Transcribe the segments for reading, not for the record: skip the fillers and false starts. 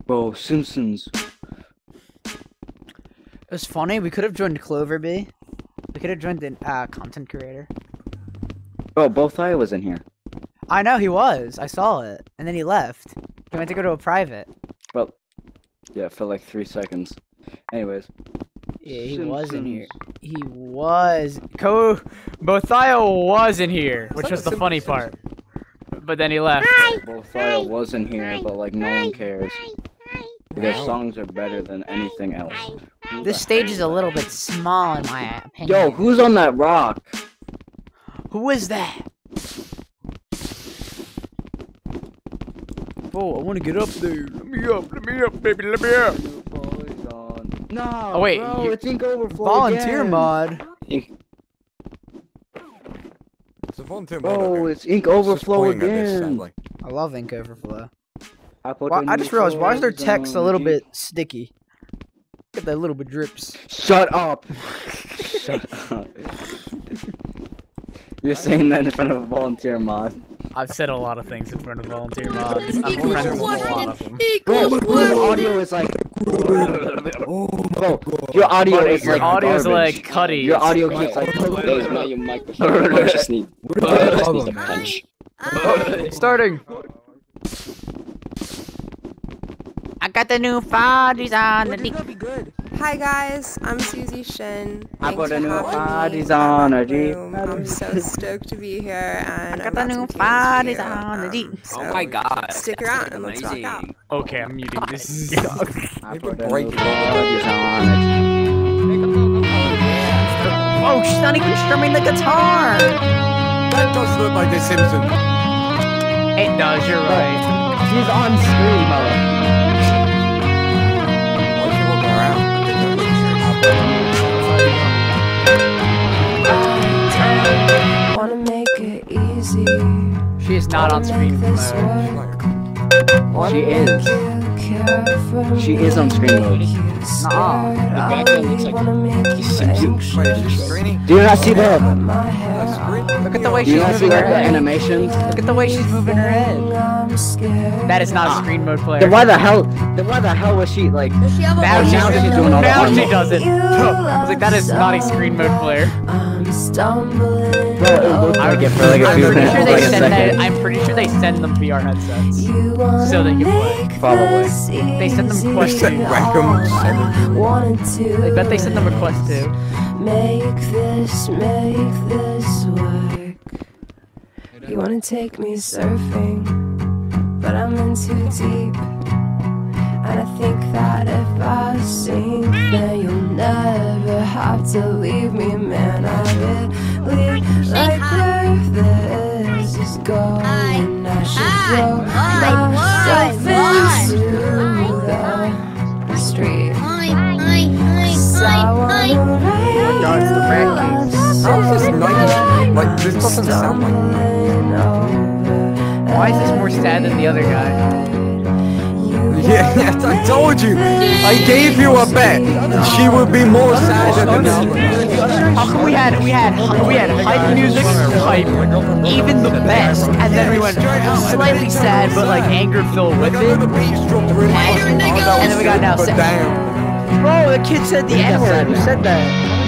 Bro, Simpsons. It was funny. We could have joined Clover Bee. We could have joined the content creator. Bro, Bothia was in here. I know he was. I saw it, and then he left. He went to go to a private. Well, yeah, for like 3 seconds. Anyways. Yeah, he was in here. He was. Bothia was in here, which was the funny part. But then he left. Bothia was in here, but like no one cares. Because songs are better than anything else. This stage is a little bit small in my opinion. Yo, who's on that rock? Who is that? Oh, I want to get up there. Let me up, baby, let me up. No, oh wait, bro, it's Ink Overflow volunteer again. mod. Ink. It's a volunteer mod. Oh, it's Ink Overflow again. I love Ink Overflow. Well, I just realized, why is their text a little bit sticky? Get that little bit drips. Shut up! Shut up. You're saying that in front of a volunteer mod. I've said a lot of things in front of volunteer mods. I'm friends with a lot of them. Bro, your audio is like... Bro, your audio is like audio is garbage. like Cuddy. Your audio keeps like... That is not your microphone. I just need a punch. Starting! I got the new file design. Hi guys, I'm Susie Shin. I got Thanks a for new having file me in design. my room. I'm so stoked to be here, and I got the new file design. So Oh my god. stick around and let's rock out. Okay, I'm muting this. I put a break new it. file design. Oh, she's not even strumming the guitar! That does look like The Simpsons. It does, you're right. She's on screen mode. Why is she walking around? Wanna make it easy. She is not on screen mode. She is. She is on screen mode. Nuh-uh. The background looks like The Simpsons. Wait, is she screening? Do you not see the... Look at the way Do you she's not see moving like her the head. animations? Look at the way she's moving her head. That is not a screen mode player. Then why the hell was she like... Now she's Now she's doing all the now she audio. does it. I was like, that is not a screen mode player. Bro, it looked like it for like a I'm few pretty minutes. sure they like a send that. second. I'm pretty sure they send them VR headsets so they can play. Probably. They send them Quest 2. I bet they sent them a Quest 2. Make this work. You wanna take me surfing, but I'm in too deep. And I think that if I sink, then you'll never have to leave me, man. I really like where this is going. I should throw myself into the street. 'Cause I wanna Regards to rankings. How's this nice? Like, this doesn't sound like... Why is this more sad than the other guy? Yeah, I told you! I gave you a bet! She would be more sad than the other. How come we had hype music, hype, even the best, and then we went slightly sad but like anger filled with it, The beats dropped really fast. and then we got now But sad. damn. Bro, the kid said the N-word. Who said that?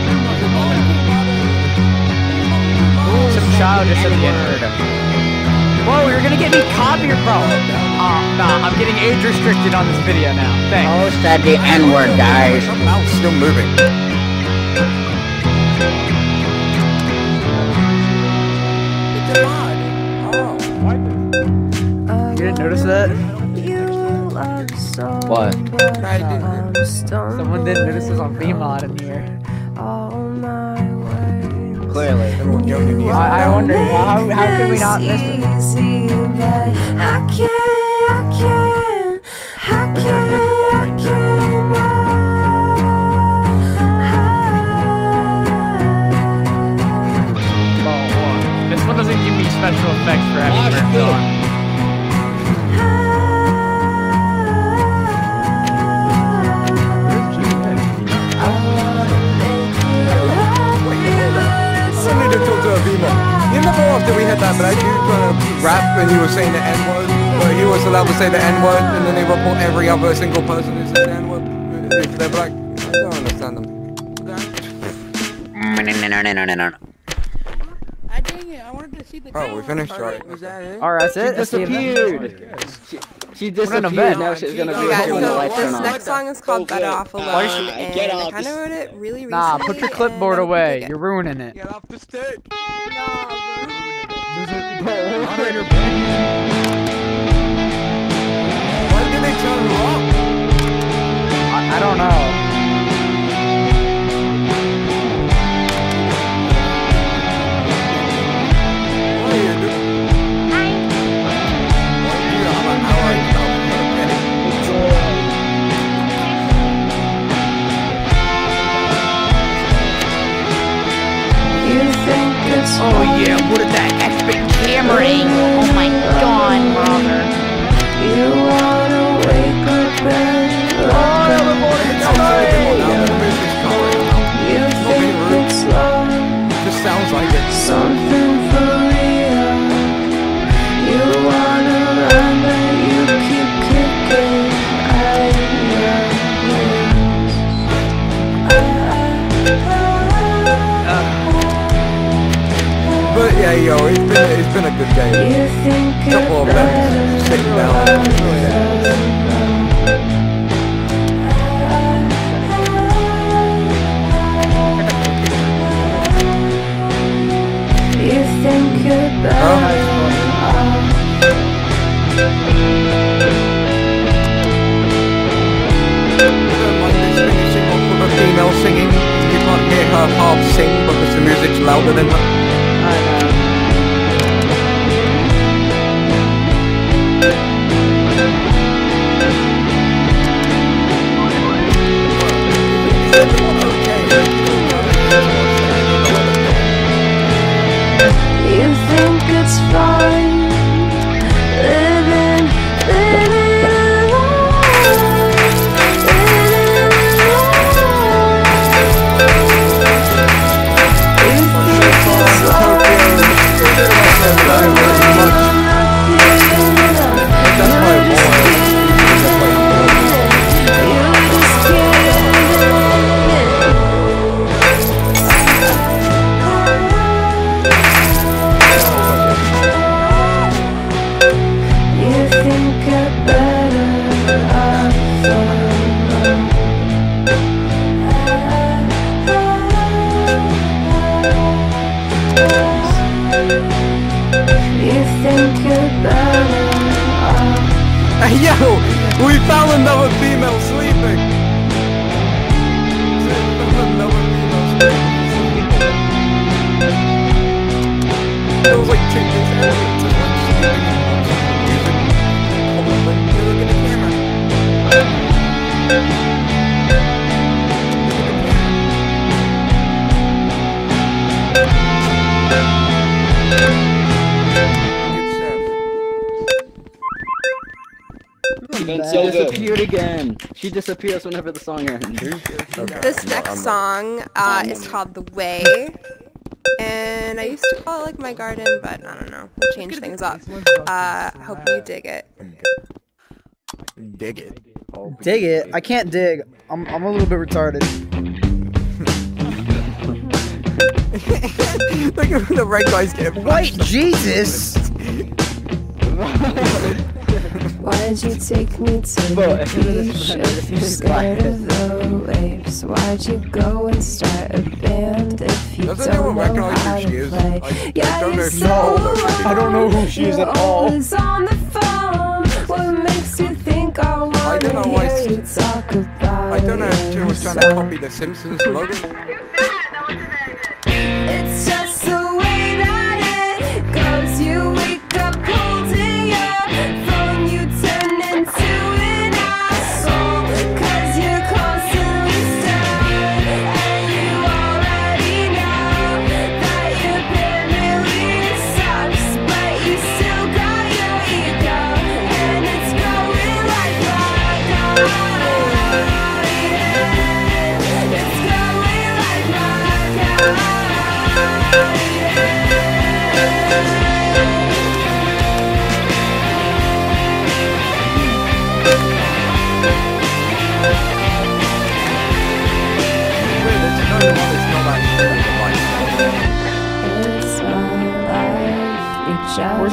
Some child just said the N-word. Whoa, you're gonna get me copyright, bro. Nah, I'm getting age restricted on this video now. Thanks. Oh, said the N-word, guys. Her mouth's still moving. You didn't notice that? What? Someone didn't notice this on VMod in here. Clearly. I wonder how could we not miss it? This one doesn't give me special effects for having turned on. I need to talk to Avima. You remember after we had that black dude trying to rap and he was saying the N-word? But he us allowed to say the N-word and then they report every other single person who says the N-word if they're black? I don't understand them. Oh, we finished, right? Alright, that's it? She disappeared. She disappeared. Now she's gonna be Okay, home when the so lights this turn on. next song is called Better Off Alone, Why should- and I kind of wrote it really recently. Nah, put your clipboard and I away. think You're ruining it. Get off the stage! Why did they turn her off? I don't know. Why are you doing? Why do you have an hour and a half for a penny? You think it's Oh yeah, what is that? That's been hammering. Oh my god, brother. You wanna wake up and you think it's love, Just sounds like it. something for real. You wanna run but you keep kicking at your But yeah, yo, it's been a good game. You think Couple of minutes, sitting down. You think you're better off. Like this finishing off with a female singing. You can't hear her half sing because the music's louder than her. You think it's fine living alone, You think it's You think you're better off alone. You think you're better off. Hey yo, we found another female sleeping. It was like 2 days ago. It's like sleeping and music. Probably. You look at the camera. She disappeared again. She disappears whenever the song ends. This next song is called The Way, and I used to call it like My Garden, but I don't know. We'll change things up. Hope you dig it. Dig it. Dig it? I can't dig. I'm a little bit retarded. Look at the right guys get White Jesus! Why'd you take me to the beach if you're scared of the waves? Why'd you go and start a band if you Doesn't anyone don't know recognize how who she to is? play? I Yeah, don't know you're if you so know her. I don't know who she is at all. always on the phone. What makes you think I don't know wanna why hear you talk about I don't know if Jill was trying to it? copy the Simpsons logo. It's just the way that it goes. You wake up holding your phone, you turn into an asshole, 'cause you're constantly sad, and you already know that your band really sucks, but you still got your ego, and it's growing like it's growing like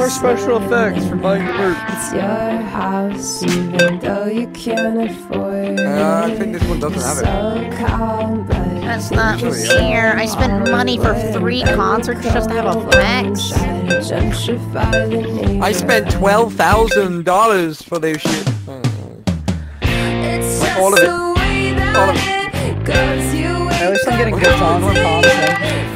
more special effects for buying the merch. It's your house, even though you can't afford it. I think this one doesn't have it. So calm, but That's not fair. I spent money for 3 concerts just to have effects. I spent $12,000 for this shit. Like all of it. All of it. At least I'm getting good songs from Thompson.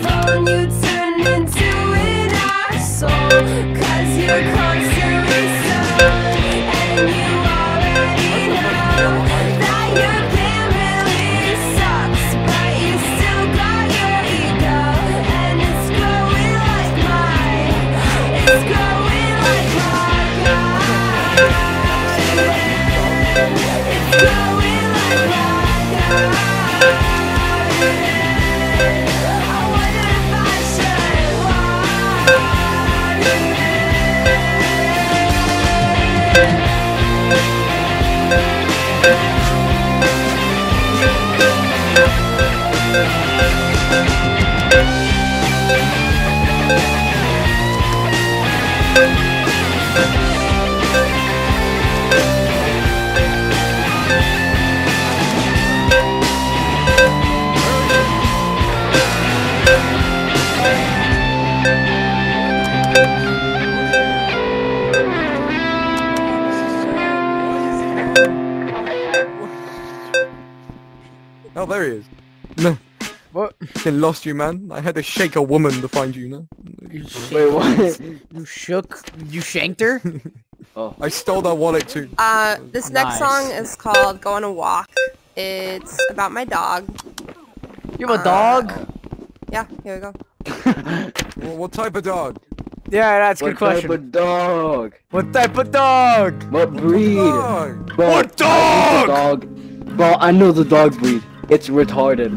Oh, there he is. No. What? Fucking lost you, man. I had to shake a woman to find you, no? Wait, what? You shook? You shanked her? Oh. I stole that wallet too. This next song is called Go on a Walk. It's about my dog. You have a dog? Yeah, here we go. Well, what type of dog? Yeah, that's a good question. What type of dog? What type of dog? What breed? Dog. Bro, What dog? Bro, I know the dog breed. It's retarded.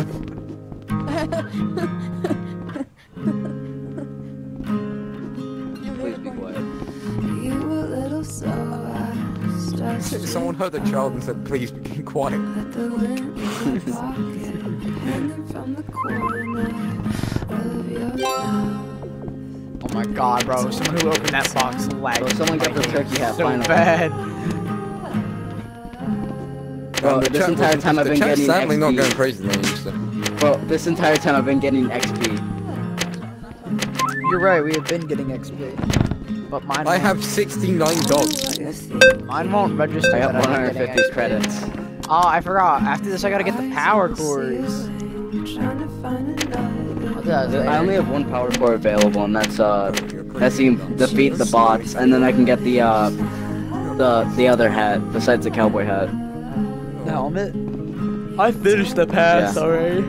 Please be quiet. Someone heard the child and said, please be quiet. Oh my god, bro. Someone who opened that box lagged. Bro, someone got the turkey hat so finally. bad. Bro, The this chat- entire time I've the been chat's getting sadly not going XP. crazy than they used to. Bro, this entire time I've been getting XP. You're right, we have been getting XP. But mine I won't. have 69 dogs. Mine won't register. I got that I'm getting 150 XP. credits. Oh, I forgot. After this, I gotta get the power cores. I only have one power core available, and that's you defeat the bots, and then I can get the other hat besides the cowboy hat. The helmet? I finished the pass Yeah. already.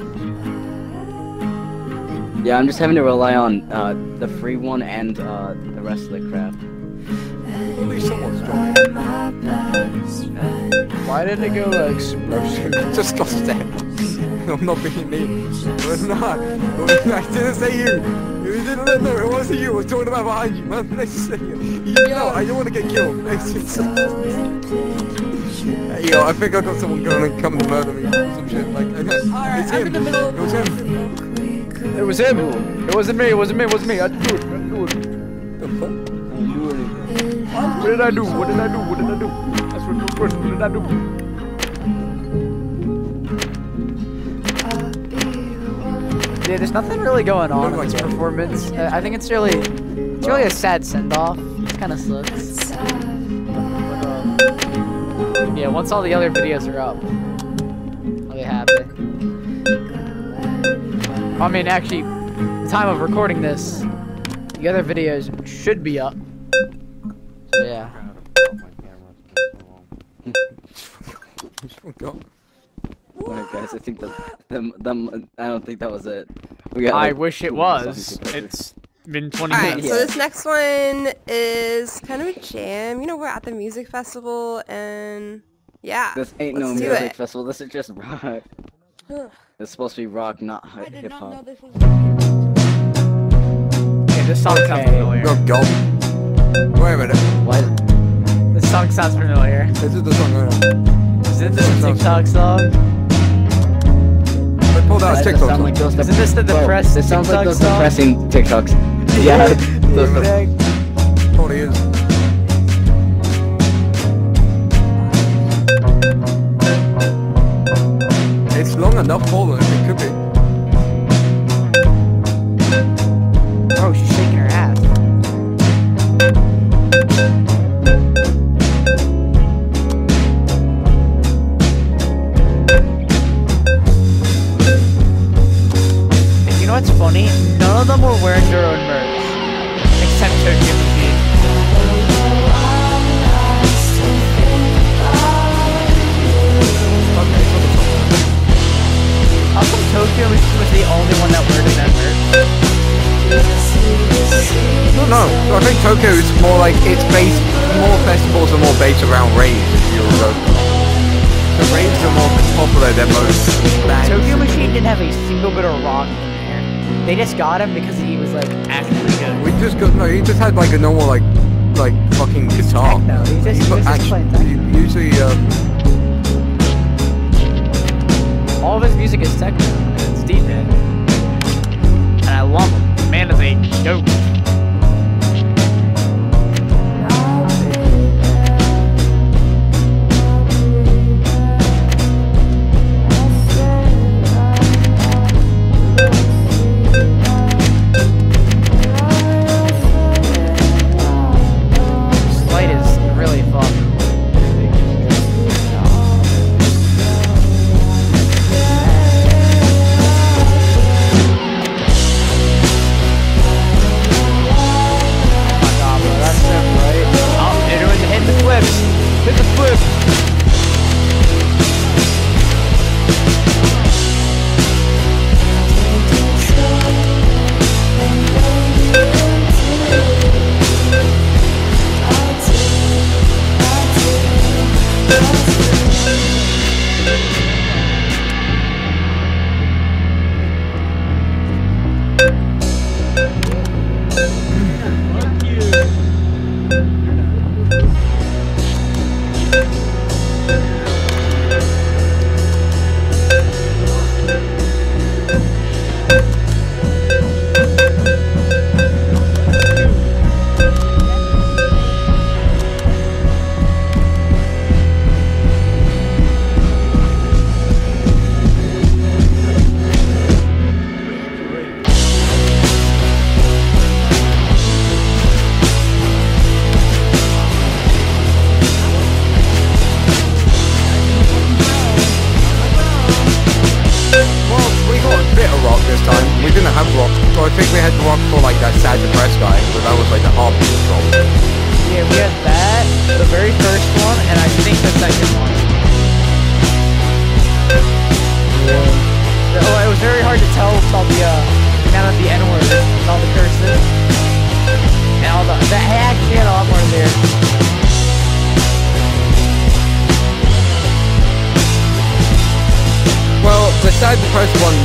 Yeah, I'm just having to rely on the free one and the rest of the crap. At least someone's joking. Why did it go like Just got stabbed. I'm not being mean. We're not. I didn't say you. You didn't know. It wasn't you. I was talking about behind you, man. I don't want to get killed. Yo, I think I got someone going to come to murder me. Some shit like. It's him. It was him. It was him. It wasn't me. It wasn't me. It wasn't me. I didn't do it. I didn't do it. The fuck? What did I do? What did I do? What did I do? That's what the question. What did I do? Yeah, there's nothing really going on in this performance. I think it's really a sad send-off. It kind of sucks. Yeah, once all the other videos are up, I'll be happy. I mean, actually, the time of recording this, the other videos should be up. So yeah. Alright, guys, I think I don't think that was it. I wish it was. It's been 20 Alright, minutes. so this next one is kind of a jam. You know, we're at the music festival, and yeah. This ain't no let's do music it. festival. This is just rock. It's supposed to be rock, not hip hop. Yeah, this song sounds familiar. Oh god. Wait a minute. Why? This song sounds familiar. This is the song right now. Is it this TikTok song? They pulled out a Why does it TikTok sound song. like those Isn't this the Bro, depressed It sounds like TikTok those song? depressing TikToks. Yeah. those- is. It's long enough for them, it could be. Oh, she's shaking her ass. And you know what's funny? None of them were wearing their own merch. Except Tokyo Machine. How come Tokyo Machine was the only one that wore that merch? No, I think Tokyo is more like, it's based, more festivals are more based around raves, if you'll go. The raves are more popular than most bands. Tokyo Machine didn't have a single bit of rock in there. They just got him because he was like actually good. We just got, no, he just had like a normal like fucking guitar. Techno, he just playing techno. Usually, all of his music is techno, and it's deep in. And I love him. The man is a goat. Slide is really fun. Hit the flip! I think we had rock for like that sad depressed guy, but that was like the heartbeat control. Yeah, we had that, the very first one, and I think the second one. Yeah. Oh, it was very hard to tell about the amount of the N-word, and all the curses, and all the actually had a lot more there. Well, the sad depressed one.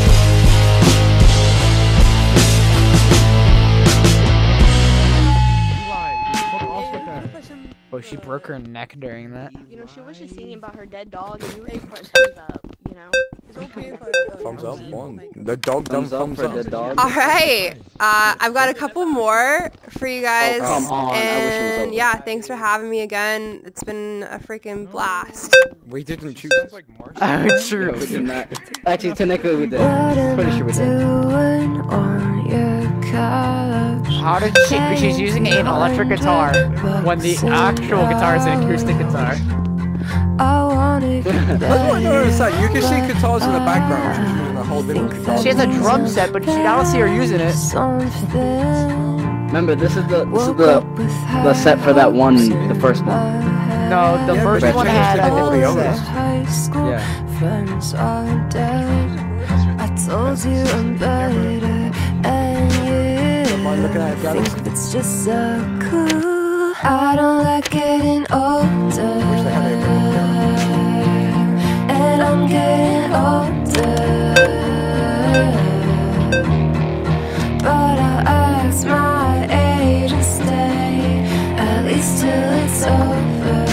Oh, she broke her neck during that. You know, she was just singing about her dead dog, and you were just thumbs up, you know? It's okay for thumbs up, one. The dog thumbs up for the dog. Alright, I've got a couple more for you guys. Oh, come on. And I wish it was over. yeah, thanks for having me again. It's been a freaking blast. We didn't choose. Oh, true. We did not. Actually, technically we did. Pretty sure we did. How did she's using an electric guitar when the actual guitar is an acoustic guitar. That's what I don't understand. You can see guitars in the background. She's using a whole different guitar. She has a drum set, but I don't see her using it. Remember, this is the set for that one, the first one. No, the first one had a different set. Yeah. I told you I'm better, and you think it's just so cool. I don't like getting older, and I'm getting older, but I'll ask my age and stay at least till it's over.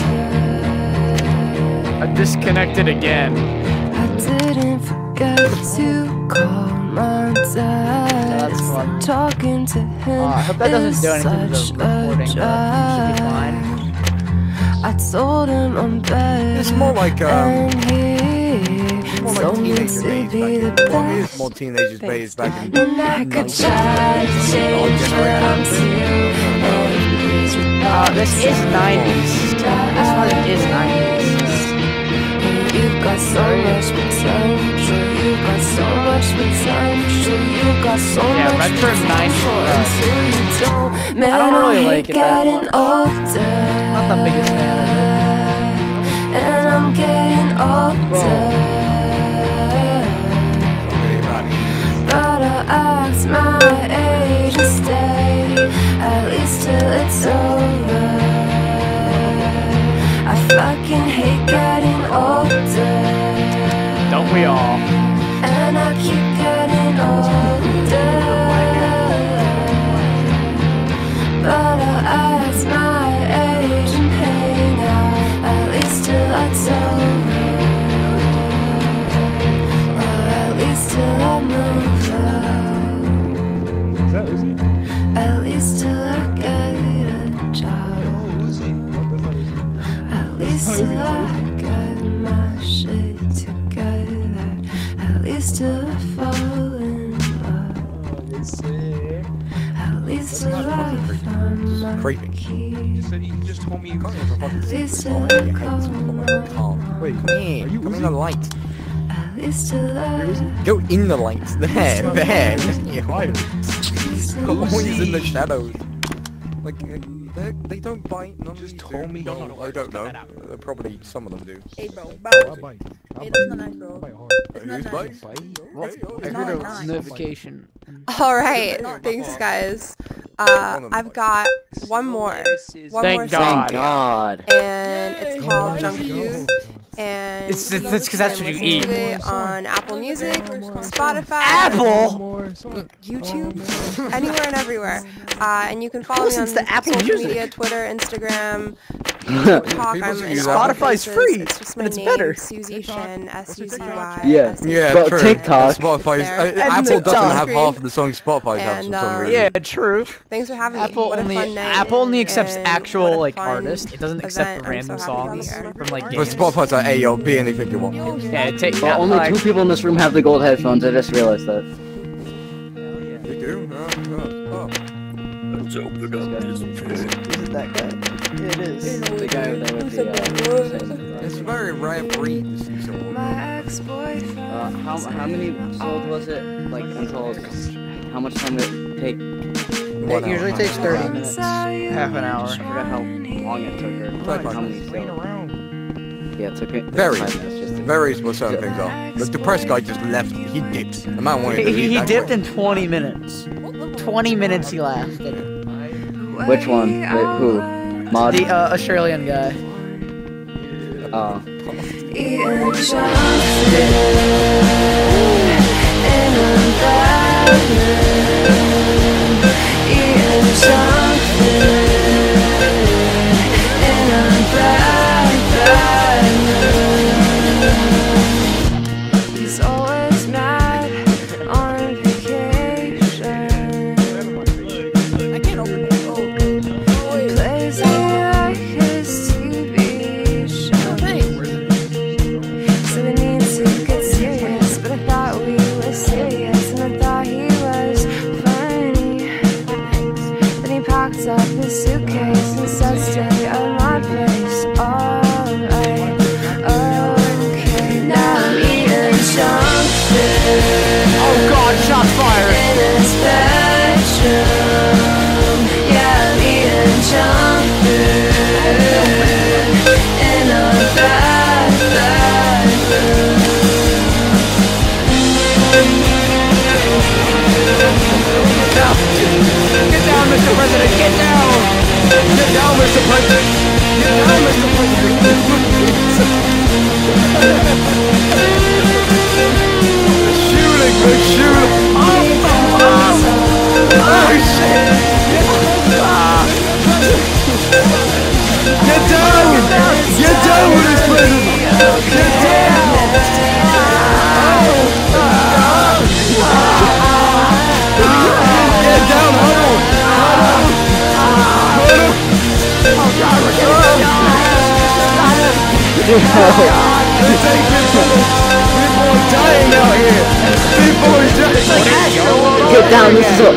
I disconnected again. I didn't forget to call my dad. that's fun. Talking to him I hope that doesn't do anything to the recording, but it should be fine. I told him I'm better. It's more like and he more like told me teenager to days be the back in. Well, it best. is more teenagers days back in. And I could try to change what I'm doing. This is 90s. This one is 90s. You've got so much potential. You've got so much potential. You've got so Yeah, much retro 90s. until you don't. Man, I don't really like it that getting much. older. Not the biggest fan of And I'm getting older. But I'll act my age and stay, at least till it's over. I fucking hate getting older. Don't we all? And I keep getting older. But I'll act my age and hang out, at least till it's over. Or at least till I move out. At least till I get a job. At least till I get my shit together. At least till I fall in love. At least till I find my Creeping. key. At least till I Wait, come here. Come in the light. At least till I Go in the light. There. Always in the shadows. Like, they don't bite. None of these told me. No, I don't know. Probably some of them do. Hey, bro. Hey, that's not nice, bro. That's not nice. I heard a notification. Alright, thanks guys. I've got one more. Thank God. Thank God. And it's called Junk Food. And It's because that's what you eat. listen to it on Apple Music, Spotify, Apple? YouTube, anywhere and everywhere. And you can follow me on listens to Apple social Music? media, Twitter, Instagram, TikTok. People I'm should in use all Apple. Spotify's places. free, It's just my and it's name, better. Suzy Shin, SUZY. Yeah. Yeah, But true. TikTok. Spotify's, There. Apple doesn't TikTok. have half of the songs Spotify has for And, some reason. Yeah, true. Thanks for having Apple me. What a only fun night. Apple only accepts and what actual a like fun artists. It doesn't accept event. the random I'm so happy to be songs here. from like But games. Spotify's like, hey, yo, be anything you want. Yeah, take Well, only like, 2 people in this room have the gold headphones. I just realized that. You do? Oh. Let's open up this Is it that guy? Yeah, it is. The guy that with the It's a very rare breed to see someone. my ex-boyfriend. how many sold was it? Like until how much time did it take? It usually takes 30 minutes. half an hour. I forgot how long it took her. Like How many sold? Yeah, it took it. Varies. 5 minutes just to. Varies what certain things are. The depressed guy just left. He dipped. The man wanted to leave He that dipped quick. in 20 minutes. 20 minutes he lasted. Which one? Wait, who? Mod? The Australian guy. Oh. Eating junk food in a bathroom. Eating junk food in a bathroom. He's always mad on vacation. I can't open it. Plays me like his TV show. So we need to get serious, but I thought we were serious, and I thought he was funny. Then he packed up his suitcase and said, stay at my place. Alright, okay. Now I'm eating junk food Oh God! Shots fired. in his bedroom. Yeah, I'm eating junk food in a bathroom. Get down, Mr. President. Get down. Get down, Mr. President! Get down, Mr. President! Shooting, big shooting! Oh, shit! Get down! Get down with this president! Get down! People are dying out here! People are dying! Get down, this is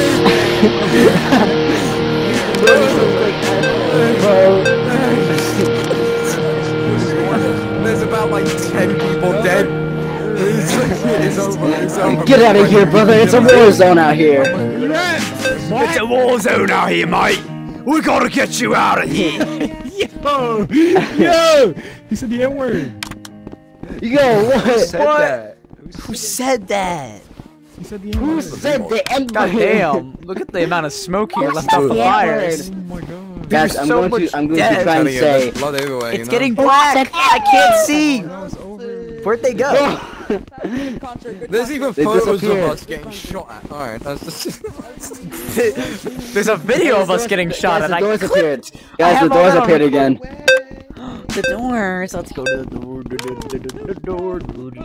There's about like 10 people dead. It's over. Get out of here, brother. It's a war zone out here. It's a war zone out here, mate. We gotta get you out of here. Yo! Yo! He said the N-word. Yo, what? Who said that? He said the Who N-word. said the N-word? God damn! Look at the amount of smoke here left off the fires. Oh my god. Guys, I'm so going much to death. try and say. Blood everywhere, It's getting black. I can't see. Where'd they go? There's even They photos of disappeared. us getting shot at. Alright, that's just... There's a video of us getting shot Guys, at. the doors I appeared. I Guys, the have all doors that on appeared record. again. The doors. Let's go to the door.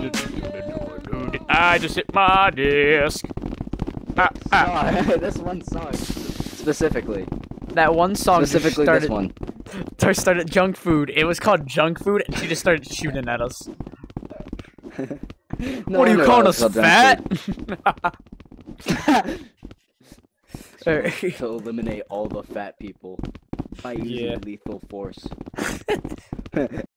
I just hit my disc. This one song specifically. That one song just Specifically started, this one. started junk food. It was called junk food, and she just started shooting at us. No, What are you no, calling no, us, it's fat? to eliminate all the fat people by using Yeah. lethal force.